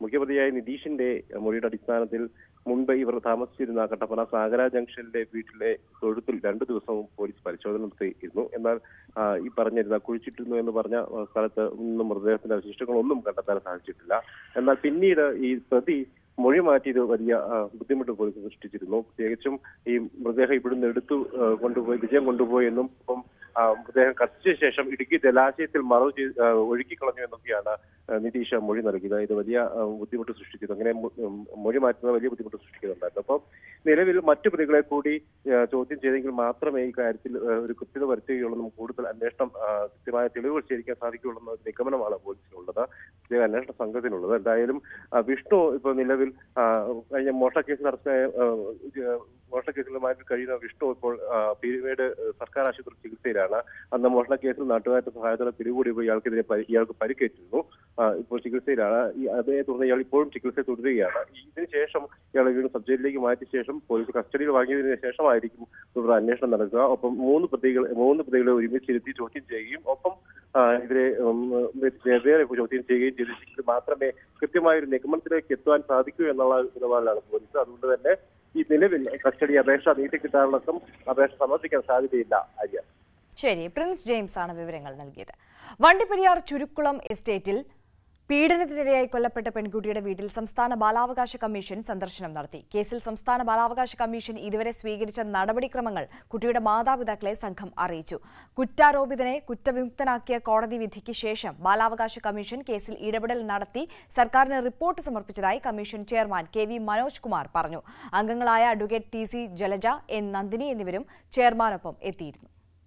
മുഖ്യപ്രതിയായ നിതീഷിന്റെ മൊഴിയുടെ അടിസ്ഥാനത്തിൽ മുൻപ് ഇവർ താമസിച്ചിരുന്ന കട്ടപ്പന സാഗര ജംഗ്ഷനിലെ വീട്ടിലെ തൊഴുത്തിൽ രണ്ടു ദിവസവും പോലീസ് പരിശോധന നടത്തിയിരുന്നു. എന്നാൽ ഈ പറഞ്ഞിരുന്ന കുഴിച്ചിട്ടിരുന്നു എന്ന് പറഞ്ഞ സ്ഥലത്ത് നിന്നും മൃതദേഹത്തിന്റെ അവശിഷ്ടങ്ങളൊന്നും കണ്ടെത്താൻ സാധിച്ചിട്ടില്ല. എന്നാൽ പിന്നീട് ഈ പ്രതി മൊഴി മാറ്റിയത് വലിയ ബുദ്ധിമുട്ട് പോലീസ് സൃഷ്ടിച്ചിരുന്നു. പ്രത്യേകിച്ചും ഈ മൃതദേഹം ഇവിടുന്ന് എടുത്തു കൊണ്ടുപോയി വിജയം കൊണ്ടുപോയി എന്നും ഒപ്പം മൃതദേഹം കത്തിച്ച ശേഷം ഇടുക്കി ജലാശയത്തിൽ മറവ് ചെയ്ത് ഒഴുക്കിക്കളഞ്ഞു എന്നൊക്കെയാണ് നിതീഷ് മൊഴി നൽകിയത്. ഇത് വലിയ ബുദ്ധിമുട്ട് സൃഷ്ടിച്ചത്. അങ്ങനെ മൊഴി മാറ്റുന്നത് വലിയ ബുദ്ധിമുട്ട് സൃഷ്ടിക്കുന്നുണ്ടായിരുന്നു. അപ്പോൾ നിലവിൽ മറ്റു പ്രതികളെ കൂടി ചോദ്യം ചെയ്തെങ്കിൽ മാത്രമേ ഈ കാര്യത്തിൽ ഒരു കൃത്യത വരുത്തുകയുള്ളൂ, കൂടുതൽ അന്വേഷണം കൃത്യമായ തെളിവുകൾ ശേഖരിക്കാൻ സാധിക്കുകയുള്ളൂ എന്ന നിഗമനമാണ് പോലീസിനുള്ളത്, പ്രത്യേക അന്വേഷണ സംഘത്തിനുള്ളത്. എന്തായാലും വിഷ്ണു ഇപ്പോൾ നിലവിൽ കഴിഞ്ഞ മോഷണക്കേസിൽ അറസ്റ്റായ മോഷണക്കേസിലുമായിട്ട് കഴിയുന്ന വിഷ്ണു ഇപ്പോൾ പീരുമേട് സർക്കാർ ആശുപത്രി ചികിത്സയിലാണ്. അന്ന് മോഷണക്കേസിൽ നാട്ടുകാരുടെ സഹായത്തോടെ പിടികൂടിയപ്പോൾ ഇയാൾക്കെതിരെ ഇയാൾക്ക് പരിക്കേറ്റിരുന്നു. ഇപ്പോൾ ചികിത്സയിലാണ്. അതേ തുടർന്ന് ഇയാൾ ഇപ്പോഴും ചികിത്സ തുടരുകയാണ്. ഇതിനുശേഷം ഇയാളെ വീണ്ടും സബ് ജയിലിലേക്ക് മാറ്റിയ ശേഷം പോലീസ് കസ്റ്റഡിയിൽ വാങ്ങിയതിനു ശേഷമായിരിക്കും തുടർ അന്വേഷണം നടക്കുക. ഒപ്പം മൂന്ന് പ്രതികൾ മൂന്ന് പ്രതികളെ ഒരുമിച്ചിരുത്തി ചോദ്യം ചെയ്യുകയും ഒപ്പം ഇവരെ വേറെ ചോദ്യം ചെയ്യുകയും ചെയ്തെങ്കിൽ മാത്രമേ കൃത്യമായ ഒരു നിഗമനത്തിലേക്ക് എത്തുവാൻ സാധിക്കൂ എന്നുള്ള നിലപാടിലാണ് പോലീസ്. അതുകൊണ്ട് തന്നെ ഈ നിലവിൽ കസ്റ്റഡി അപേക്ഷ നീട്ടിക്കിട്ടാനുള്ള അപേക്ഷ സമർപ്പിക്കാൻ സാധ്യതയില്ല. ആര്യ. ശരി, പ്രിൻസ് ജെയിംസ് ആണ് വിവരങ്ങൾ നൽകിയത്. വണ്ടിപ്പെരിയാർ ചുരുക്കുളം എസ്റ്റേറ്റിൽ പീഡനത്തിനിരയായി കൊല്ലപ്പെട്ട പെൺകുട്ടിയുടെ വീട്ടിൽ സംസ്ഥാന ബാലാവകാശ കമ്മീഷൻ സന്ദർശനം നടത്തി. കേസിൽ സംസ്ഥാന ബാലാവകാശ കമ്മീഷൻ ഇതുവരെ സ്വീകരിച്ച നടപടിക്രമങ്ങൾ കുട്ടിയുടെ മാതാപിതാക്കളെ സംഘം അറിയിച്ചു. കുറ്റാരോപിതനെ കുറ്റവിമുക്തനാക്കിയ കോടതി വിധിക്ക് ശേഷം ബാലാവകാശ കമ്മീഷൻ കേസിൽ ഇടപെടൽ നടത്തി സർക്കാരിന് റിപ്പോർട്ട് സമർപ്പിച്ചതായി commission chairman K V Manoj Kumar പറഞ്ഞു. അംഗങ്ങളായ advocate T C Jalaja, N Nandini എന്നിവരും ചെയർമാനൊപ്പം എത്തിയിരുന്നു.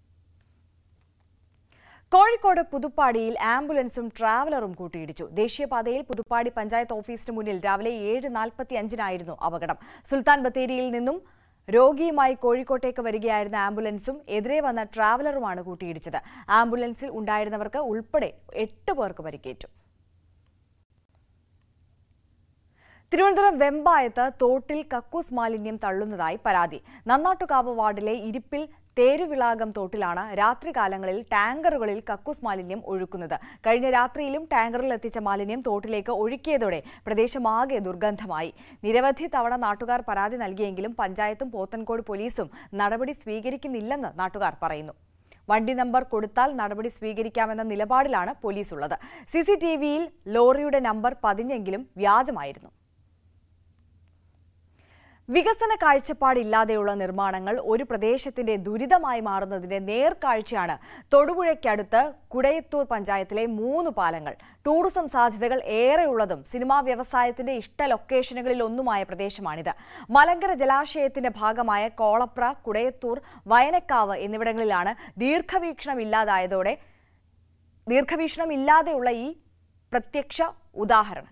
കോഴിക്കോട് പുതുപ്പാടിയിൽ ആംബുലൻസും ട്രാവലറും കൂട്ടിയിടിച്ചു. ദേശീയപാതയിൽ പുതുപ്പാടി പഞ്ചായത്ത് ഓഫീസിന് മുന്നിൽ രാവിലെ ഏഴ് നാൽപ്പത്തി അഞ്ചിനായിരുന്നു അപകടം. സുൽത്താൻ ബത്തേരിയിൽ നിന്നും രോഗിയുമായി കോഴിക്കോട്ടേക്ക് വരികയായിരുന്ന ആംബുലൻസും എതിരെ വന്ന ട്രാവലറുമാണ് കൂട്ടിയിടിച്ചത്. ആംബുലൻസിൽ ഉണ്ടായിരുന്നവർക്ക് ഉൾപ്പെടെ എട്ട് പേർക്ക് പരിക്കേറ്റു. തിരുവനന്തപുരം വെമ്പായത്ത് തോട്ടിൽ കക്കൂസ് മാലിന്യം തള്ളുന്നതായി പരാതി. നന്നാട്ടുകാവ് വാർഡിലെ ഇരിപ്പിൽ തേരുവിളാകം തോട്ടിലാണ് രാത്രികാലങ്ങളിൽ ടാങ്കറുകളിൽ കക്കൂസ് മാലിന്യം ഒഴുക്കുന്നത്. കഴിഞ്ഞ രാത്രിയിലും ടാങ്കറിൽ എത്തിച്ച മാലിന്യം തോട്ടിലേക്ക് ഒഴുക്കിയതോടെ പ്രദേശമാകെ ദുർഗന്ധമായി. നിരവധി തവണ നാട്ടുകാർ പരാതി നൽകിയെങ്കിലും പഞ്ചായത്തും പോത്തൻകോട് പോലീസും നടപടി സ്വീകരിക്കുന്നില്ലെന്ന് നാട്ടുകാർ പറയുന്നു. വണ്ടി നമ്പർ കൊടുത്താൽ നടപടി സ്വീകരിക്കാമെന്ന നിലപാടിലാണ് പോലീസുള്ളത്. സി സി ടി വിയിൽ ലോറിയുടെ നമ്പർ പതിഞ്ഞെങ്കിലും വ്യാജമായിരുന്നു. വികസന കാഴ്ചപ്പാടില്ലാതെയുള്ള നിർമ്മാണങ്ങൾ ഒരു പ്രദേശത്തിന്റെ ദുരിതമായി മാറുന്നതിന്റെ നേർക്കാഴ്ചയാണ് തൊടുപുഴയ്ക്കടുത്ത് കുടയത്തൂർ പഞ്ചായത്തിലെ മൂന്ന് പാലങ്ങൾ. ടൂറിസം സാധ്യതകൾ ഏറെയുള്ളതും സിനിമാ വ്യവസായത്തിന്റെ ഇഷ്ട ലൊക്കേഷനുകളിൽ ഒന്നുമായ പ്രദേശമാണിത്. മലങ്കര ജലാശയത്തിന്റെ ഭാഗമായ കോളപ്ര, കുടയത്തൂർ, വയനക്കാവ് എന്നിവിടങ്ങളിലാണ് ദീർഘവീക്ഷണമില്ലാതായതോടെ ദീർഘവീക്ഷണമില്ലാതെയുള്ള ഈ പ്രത്യക്ഷ ഉദാഹരണം.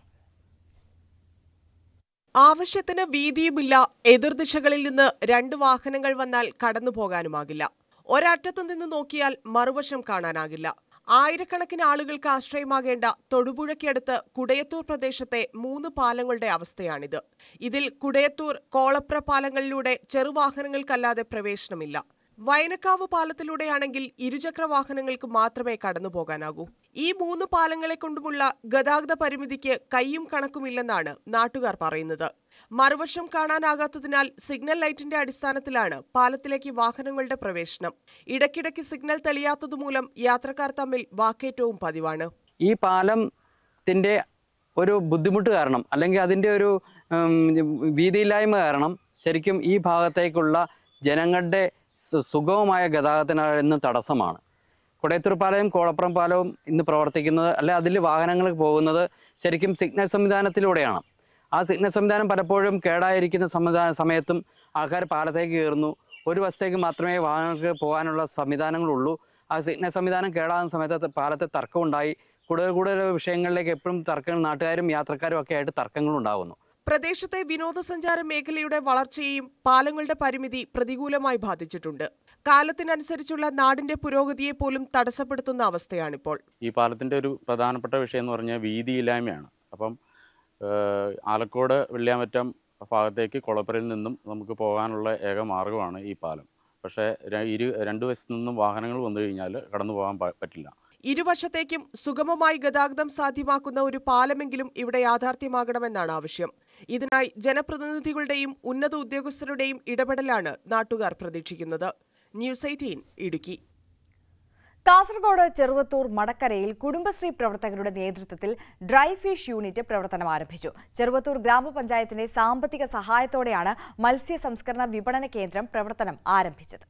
ആവശ്യത്തിന് വീതിയുമില്ല. എതിർദിശകളിൽ നിന്ന് രണ്ട് വാഹനങ്ങൾ വന്നാൽ കടന്നു പോകാനുമാകില്ല. ഒരറ്റത്തു നിന്ന് നോക്കിയാൽ മറുവശം കാണാനാകില്ല. ആയിരക്കണക്കിന് ആളുകൾക്ക് ആശ്രയമാകേണ്ട തൊടുപുഴയ്ക്കടുത്ത് കുടയത്തൂർ പ്രദേശത്തെ മൂന്ന് പാലങ്ങളുടെ അവസ്ഥയാണിത്. ഇതിൽ കുടയത്തൂർ, കോളപ്ര പാലങ്ങളിലൂടെ ചെറുവാഹനങ്ങൾക്കല്ലാതെ പ്രവേശനമില്ല. വയനക്കാവ് പാലത്തിലൂടെയാണെങ്കിൽ ഇരുചക്ര വാഹനങ്ങൾക്ക് മാത്രമേ കടന്നുപോകാനാകൂ. ഈ മൂന്ന് പാലങ്ങളെ കൊണ്ടുമുള്ള ഗതാഗത പരിമിതിക്ക് കയ്യും കണക്കുമില്ലെന്നാണ് നാട്ടുകാർ പറയുന്നത്. മറുവശം കാണാനാകാത്തതിനാൽ സിഗ്നൽ ലൈറ്റിന്റെ അടിസ്ഥാനത്തിലാണ് പാലത്തിലേക്ക് വാഹനങ്ങളുടെ പ്രവേശനം. ഇടയ്ക്കിടയ്ക്ക് സിഗ്നൽ തെളിയാത്തതുമൂലം യാത്രക്കാർ തമ്മിൽ വാക്കേറ്റവും പതിവാണ്. ഈ പാലത്തിന്റെ ഒരു ബുദ്ധിമുട്ട് കാരണം അല്ലെങ്കിൽ അതിന്റെ ഒരു വീതിയില്ലായ്മ കാരണം ശരിക്കും ഈ ഭാഗത്തേക്കുള്ള ജനങ്ങളുടെ സുഗമമായ ഗതാഗതത്തിന് ഇന്ന് തടസ്സമാണ്. കുടയത്തൂർ പാലവും കോളപ്രം പാലവും ഇന്ന് പ്രവർത്തിക്കുന്നത് അല്ലെ അതിൽ വാഹനങ്ങൾ പോകുന്നത് ശരിക്കും സിഗ്നൽ സംവിധാനത്തിലൂടെയാണ്. ആ സിഗ്നൽ സംവിധാനം പലപ്പോഴും കേടായിരിക്കുന്ന സംവിധാന സമയത്തും ആൾക്കാർ പാലത്തേക്ക് കയറുന്നു. ഒരു വശത്തേക്ക് മാത്രമേ വാഹനങ്ങൾക്ക് പോകാനുള്ള സംവിധാനങ്ങളുള്ളൂ. ആ സിഗ്നൽ സംവിധാനം കേടാകുന്ന സമയത്ത് പാലത്തെ തർക്കമുണ്ടായി. കൂടുതൽ കൂടുതൽ വിഷയങ്ങളിലേക്ക് എപ്പോഴും തർക്കങ്ങൾ, നാട്ടുകാരും യാത്രക്കാരും ഒക്കെ ആയിട്ട് തർക്കങ്ങളുണ്ടാകുന്നു. പ്രദേശത്തെ വിനോദസഞ്ചാര മേഖലയുടെ വളർച്ചയെയും പാലങ്ങളുടെ പരിമിതി പ്രതികൂലമായി ബാധിച്ചിട്ടുണ്ട്. കാലത്തിനനുസരിച്ചുള്ള നാടിന്റെ പുരോഗതിയെ പോലും തടസ്സപ്പെടുത്തുന്ന അവസ്ഥയാണിപ്പോൾ. ഈ പാലത്തിന്റെ ഒരു പ്രധാനപ്പെട്ട വിഷയം എന്ന് പറഞ്ഞാൽ വീതിയില്ലായ്മയാണ്. അപ്പം ആലക്കോട് വെള്ളിയാമറ്റം ഭാഗത്തേക്ക് കൊളപ്പുരയിൽ നിന്നും നമുക്ക് പോകാനുള്ള ഏക മാർഗമാണ് ഈ പാലം. പക്ഷേ ഇരു രണ്ടു വശത്തു നിന്നും വാഹനങ്ങൾ വന്നു കഴിഞ്ഞാൽ കടന്നു പോകാൻ പറ്റില്ല. ഇരുവശത്തേക്കും സുഗമമായി ഗതാഗതം സാധ്യമാക്കുന്ന ഒരു പാലമെങ്കിലും ഇവിടെ യാഥാർത്ഥ്യമാകണമെന്നാണ് ആവശ്യം. ഇതിനായി ജനപ്രതിനിധികളുടെയും ഉന്നത ഉദ്യോഗസ്ഥരുടെയും ഇടപെടലാണ് നാട്ടുകാർ പ്രതീക്ഷിക്കുന്നത്. News eighteen Idukki. കാസർഗോഡ് ചെറുവത്തൂർ മടക്കരയിൽ കുടുംബശ്രീ പ്രവർത്തകരുടെ നേതൃത്വത്തിൽ ഡ്രൈ ഫിഷ് യൂണിറ്റ് പ്രവർത്തനം ആരംഭിച്ചു. ചെറുവത്തൂർ ഗ്രാമപഞ്ചായത്തിന്റെ സാമ്പത്തിക സഹായത്തോടെയാണ് മത്സ്യ സംസ്കരണ വിപണന കേന്ദ്രം പ്രവർത്തനം ആരംഭിച്ചത്.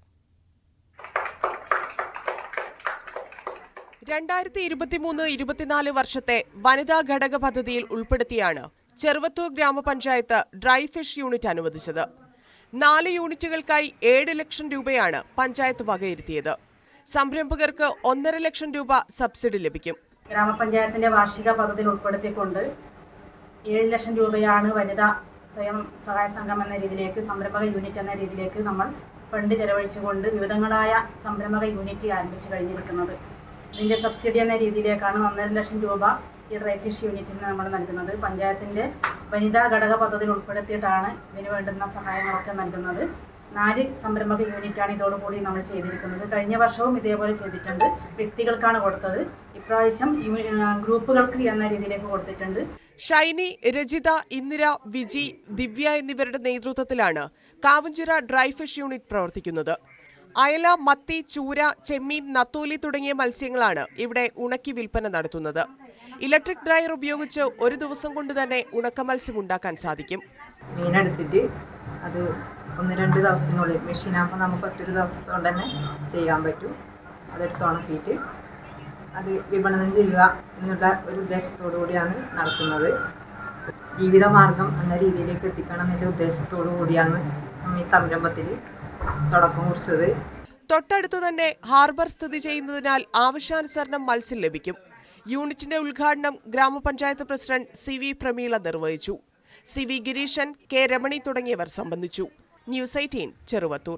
രണ്ടായിരത്തി ഇരുപത്തിമൂന്ന് ഇരുപത്തിനാല് വർഷത്തെ വനിതാ ഘടക പദ്ധതിയിൽ ഉൾപ്പെടുത്തിയാണ് ചെറുവത്തൂർ ഗ്രാമപഞ്ചായത്ത് ഡ്രൈ ഫിഷ് യൂണിറ്റ് അനുവദിച്ചത്. നാല് യൂണിറ്റുകൾക്കായി ഏഴ് ലക്ഷം രൂപയാണ് പഞ്ചായത്ത് വകയിരുത്തിയത്. സംരംഭകർക്ക് ഒന്നര ലക്ഷം രൂപ സബ്സിഡി ലഭിക്കും. ഗ്രാമപഞ്ചായത്തിന്റെ വാർഷിക പദ്ധതിയിൽ ഉൾപ്പെടുത്തിക്കൊണ്ട് ഏഴ് ലക്ഷം രൂപയാണ് വനിതാ സ്വയം സഹായ സംഘം എന്ന രീതിയിലേക്ക്, സംരംഭക യൂണിറ്റ് എന്ന രീതിയിലേക്ക് നമ്മൾ ഫണ്ട് ചെലവഴിച്ചുകൊണ്ട് വിവിധങ്ങളായ സംരംഭക യൂണിറ്റ് ആരംഭിച്ചു കഴിഞ്ഞിരിക്കുന്നത്. ഇതിന്റെ സബ്സിഡി എന്ന രീതിയിലേക്കാണ് ഒന്നര ലക്ഷം രൂപ ഈ ഡ്രൈ ഫിഷ് യൂണിറ്റിന് നമ്മൾ നൽകുന്നത്. പഞ്ചായത്തിന്റെ വനിതാ ഘടക പദ്ധതിയിൽ ഉൾപ്പെടുത്തിയിട്ടാണ് ഇതിന് വേണ്ടുന്ന സഹായങ്ങളൊക്കെ നൽകുന്നത്. നാല് സംരംഭക യൂണിറ്റാണ് ഇതോടുകൂടി നമ്മൾ ചെയ്തിരിക്കുന്നത്. കഴിഞ്ഞ വർഷവും ഇതേപോലെ ചെയ്തിട്ടുണ്ട്. വ്യക്തികൾക്കാണ് കൊടുത്തത്. ഇപ്രാവശ്യം ഗ്രൂപ്പുകൾക്ക് എന്ന രീതിയിലേക്ക് കൊടുത്തിട്ടുണ്ട്. ഷൈനി, രജിത, ഇന്ദിര, വിജി, ദിവ്യ എന്നിവരുടെ നേതൃത്വത്തിലാണ് കാവഞ്ചിറ ഡ്രൈ ഫിഷ് യൂണിറ്റ് പ്രവർത്തിക്കുന്നത്. അയല, മത്തി, ചൂര, ചെമ്മീൻ, നത്തോലി തുടങ്ങിയ മത്സ്യങ്ങളാണ് ഇവിടെ ഉണക്കി വിൽപ്പന നടത്തുന്നത്. ഇലക്ട്രിക് ഡ്രയർ ഉപയോഗിച്ച് ഒരു ദിവസം കൊണ്ട് തന്നെ ഉണക്ക മത്സ്യം ഉണ്ടാക്കാൻ സാധിക്കും. മീനെടുത്തിട്ട് അത് ഒന്ന് രണ്ട് ദിവസത്തിനുള്ളിൽ മെഷീനാകുമ്പോൾ നമുക്ക് ഒറ്റൊരു ദിവസത്തോടെ തന്നെ ചെയ്യാൻ പറ്റും. അതെടുത്ത് ഉണക്കിയിട്ട് അത് വിപണനം ചെയ്യുക എന്നുള്ള ഒരു ഉദ്ദേശത്തോടു കൂടിയാണ് നടത്തുന്നത്. ജീവിതമാർഗം എന്ന രീതിയിലേക്ക് എത്തിക്കണം എന്നുള്ള ഉദ്ദേശത്തോടു കൂടിയാണ് ഈ സംരംഭത്തിൽ തുടക്കം കുറിച്ചത്. തൊട്ടടുത്തു തന്നെ ഹാർബർ സ്ഥിതി ചെയ്യുന്നതിനാൽ ആവശ്യാനുസരണം മത്സ്യം ലഭിക്കും. യൂണിറ്റിന്റെ ഉദ്ഘാടനം ഗ്രാമപഞ്ചായത്ത് പ്രസിഡന്റ് സി വി പ്രമീള നിർവഹിച്ചു. C V Gireeshan, K Ramani തുടങ്ങിയവർ സംബന്ധിച്ചു. News eighteen Cheruvathur.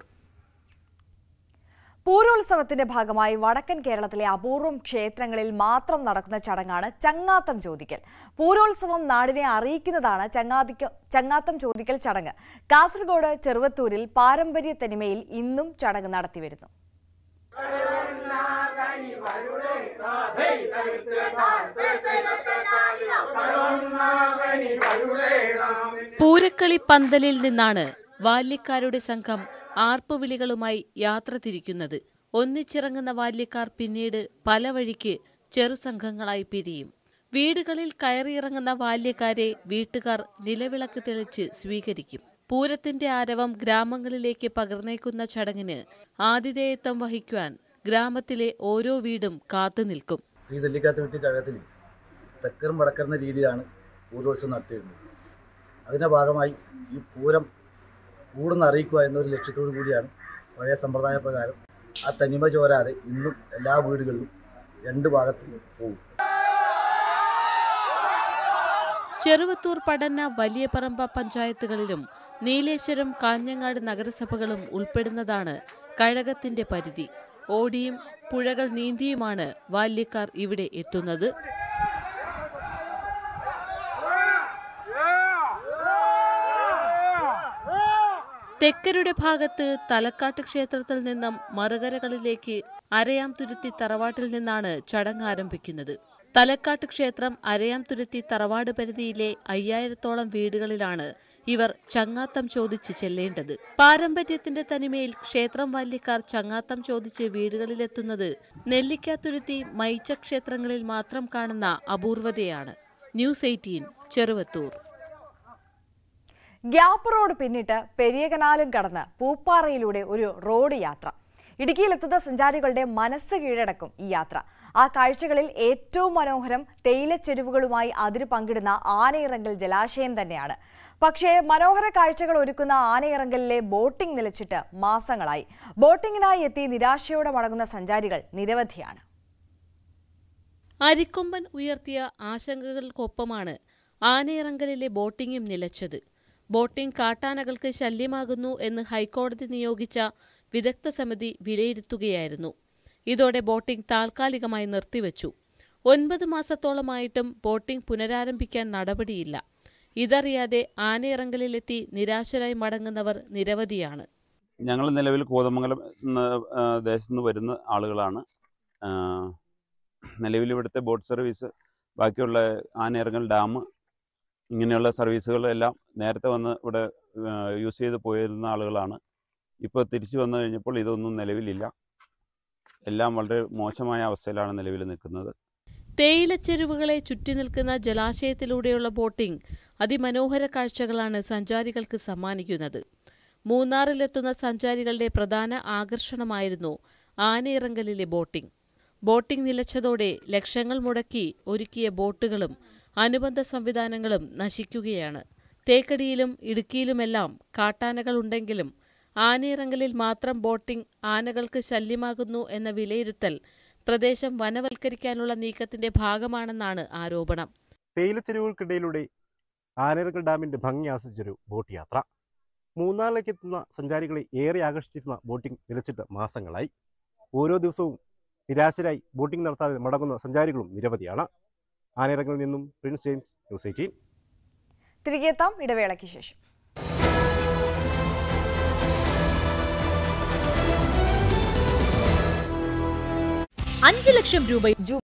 പൂരോത്സവത്തിന്റെ ഭാഗമായി വടക്കൻ കേരളത്തിലെ അപൂർവം ക്ഷേത്രങ്ങളിൽ മാത്രം നടക്കുന്ന ചടങ്ങാണ് ചങ്ങാത്തം ചോദിക്കൽ. പൂരോത്സവം നാടിനെ അറിയിക്കുന്നതാണ് ചങ്ങാത്തം ചോദിക്കൽ ചടങ്ങ്. കാസർഗോഡ് ചെറുവത്തൂരിൽ പാരമ്പര്യ തനിമയിൽ ഇന്നും ചടങ്ങ് നടത്തിവരുന്നു. പൂരക്കളി പന്തലിൽ നിന്നാണ് ബാല്യക്കാരുടെ സംഘം ആർപ്പുവിളികളുമായി യാത്ര തിരിക്കുന്നത്. ഒന്നിച്ചിറങ്ങുന്ന ബാല്യക്കാർ പിന്നീട് പല വഴിക്ക് ചെറുസംഘങ്ങളായി പിരിയും. വീടുകളിൽ കയറിയിറങ്ങുന്ന ബാല്യക്കാരെ വീട്ടുകാർ നിലവിളക്ക് തെളിച്ച് സ്വീകരിക്കും. പൂരത്തിന്റെ ആരവം ഗ്രാമങ്ങളിലേക്ക് പകർന്നേക്കുന്ന ചടങ്ങിന് ആതിഥേയത്വം വഹിക്കുവാൻ ഗ്രാമത്തിലെ ഓരോ വീടും കാത്തുനിൽക്കും. ശ്രീ നെല്ലിക്കാത്തുരുത്തിക്കകത്തിൽ തെക്കറും വടക്കറുന്ന രീതിയിലാണ് പൂരോത്സവം നടത്തിയിരുന്നത്. അതിന്റെ ഭാഗമായി ഈ പൂരം കൂടുന്ന അറിയിക്കുക എന്നൊരു ലക്ഷ്യത്തോടു കൂടിയാണ് പഴയ സമ്പ്രദായ പ്രകാരം ആ തനിമ ചോരാതെ ഇന്നും എല്ലാ വീടുകളിലും രണ്ട് ഭാഗത്തും പോകും. ചെറുവത്തൂർ, പടന്ന, വലിയപറമ്പ പഞ്ചായത്തുകളിലും നീലേശ്വരം, കാഞ്ഞങ്ങാട് നഗരസഭകളും ഉൾപ്പെടുന്നതാണ് കഴകത്തിന്റെ പരിധി. ഓടിയും പുഴകൾ നീന്തിയുമാണ് ബാല്യക്കാർ ഇവിടെ എത്തുന്നത്. തെക്കരുടെ ഭാഗത്ത് തലക്കാട്ട് ക്ഷേത്രത്തിൽ നിന്നും മറുകരകളിലേക്ക് അരയാംതുരുത്തി തറവാട്ടിൽ നിന്നാണ് ചടങ്ങ് ആരംഭിക്കുന്നത്. തലക്കാട്ട് ക്ഷേത്രം അരയാംതുരുത്തി തറവാട് പരിധിയിലെ അയ്യായിരത്തോളം വീടുകളിലാണ് ഇവർ ചങ്ങാത്തം ചോദിച്ച് ചെല്ലേണ്ടത്. പാരമ്പര്യത്തിന്റെ തനിമയിൽ ക്ഷേത്രം ബാല്യക്കാർ ചങ്ങാത്തം ചോദിച്ച് വീടുകളിലെത്തുന്നത് നെല്ലിക്കാത്തുരുത്തി, മൈച്ച ക്ഷേത്രങ്ങളിൽ മാത്രം കാണുന്ന അപൂർവതയാണ്. News eighteen Cheruvathur. Gap road പിന്നിട്ട് പെരിയകനാലും കടന്ന് പൂപ്പാറയിലൂടെ ഒരു റോഡ് യാത്ര. ഇടുക്കിയിലെത്തുന്ന സഞ്ചാരികളുടെ മനസ്സ് കീഴടക്കും ഈ യാത്ര. ആ കാഴ്ചകളിൽ ഏറ്റവും മനോഹരം തേയിലച്ചെരുവുകളുമായി അതിര് പങ്കിടുന്ന ആനയിറങ്കൽ ജലാശയം തന്നെയാണ്. പക്ഷേ മനോഹര കാഴ്ചകൾ ഒരുക്കുന്ന ആനയിറങ്കലിലെ ബോട്ടിംഗ് നിലച്ചിട്ട് മാസങ്ങളായി. ബോട്ടിങ്ങിനായി എത്തി നിരാശയോടെ മടങ്ങുന്ന സഞ്ചാരികൾ നിരവധിയാണ്. അരിക്കൊമ്പൻ ഉയർത്തിയ ആശങ്കകൾക്കൊപ്പമാണ് ആനയിറങ്കലിലെ ബോട്ടിംഗും നിലച്ചത്. ബോട്ടിംഗ് കാട്ടാനകൾക്ക് ശല്യമാകുന്നു എന്ന് ഹൈക്കോടതി നിയോഗിച്ച വിദഗ്ധ സമിതി വിലയിരുത്തുകയായിരുന്നു. ഇതോടെ ബോട്ടിംഗ് താൽക്കാലികമായി നിർത്തിവെച്ചു. ഒൻപത് മാസത്തോളമായിട്ടും ബോട്ടിംഗ് പുനരാരംഭിക്കാൻ നടപടിയില്ല. ഇതറിയാതെ ആനയിറങ്കലിലെത്തി നിരാശരായി മടങ്ങുന്നവർ നിരവധിയാണ്. ഞങ്ങൾ നിലവിൽ കോതമംഗലം ദേശത്തു നിന്ന് വരുന്ന ആളുകളാണ്. നിലവിൽ ഇവിടുത്തെ ബോട്ട് സർവീസ്, ബാക്കിയുള്ള ആനയിറങ്ങൽ ഡാം ഇങ്ങനെയുള്ള സർവീസുകളെല്ലാം നേരത്തെ വന്ന് ഇവിടെ യൂസ് ചെയ്ത് പോയിരുന്ന ആളുകളാണ്. ഇപ്പോൾ തിരിച്ചു വന്നു കഴിഞ്ഞപ്പോൾ ഇതൊന്നും നിലവിലില്ല. എല്ലാം വളരെ മോശമായ അവസ്ഥയിലാണ് നിലവിൽ നിൽക്കുന്നത്. തേയിലച്ചെരുവുകളെ ചുറ്റി നിൽക്കുന്ന ജലാശയത്തിലൂടെയുള്ള ബോട്ടിംഗ് അതിമനോഹര കാഴ്ചകളാണ് സഞ്ചാരികൾക്ക് സമ്മാനിക്കുന്നത്. മൂന്നാറിലെത്തുന്ന സഞ്ചാരികളുടെ പ്രധാന ആകർഷണമായിരുന്നു ആനയിറങ്കലിലെ ബോട്ടിംഗ്. ബോട്ടിംഗ് നിലച്ചതോടെ ലക്ഷങ്ങൾ മുടക്കി ഒരുക്കിയ ബോട്ടുകളും അനുബന്ധ സംവിധാനങ്ങളും നശിക്കുകയാണ്. തേക്കടിയിലും ഇടുക്കിയിലുമെല്ലാം കാട്ടാനകൾ ഉണ്ടെങ്കിലും ആനയിറങ്കലിൽ മാത്രം ബോട്ടിംഗ് ആനകൾക്ക് ശല്യമാകുന്നു എന്ന വിലയിരുത്തൽ പ്രദേശം വനവൽക്കരിക്കാനുള്ള നീക്കത്തിന്റെ ഭാഗമാണെന്നാണ് ആരോപണം. തേയിലച്ചെരുവുകൾക്കിടയിലൂടെ ആനയിറങ്കൽ ഡാമിന്റെ ഭംഗി ആസ്വദിച്ചൊരു ബോട്ട് യാത്ര. മൂന്നാറിലേക്ക് എത്തുന്ന സഞ്ചാരികളെ ഏറെ ആകർഷിച്ചിരുന്ന ബോട്ടിംഗ് നിലച്ചിട്ട് മാസങ്ങളായി. ഓരോ ദിവസവും നിരാശരായി ബോട്ടിംഗ് നടത്താതെ മടങ്ങുന്ന സഞ്ചാരികളും നിരവധിയാണ്. ആനയിറങ്കലിൽ നിന്നും പ്രിൻസ് ജെയിംസ്, ന്യൂസ് എയ്റ്റീൻ. തിരികെ എത്താം ഇടവേളയ്ക്ക് ശേഷം. അഞ്ച് ലക്ഷം രൂപ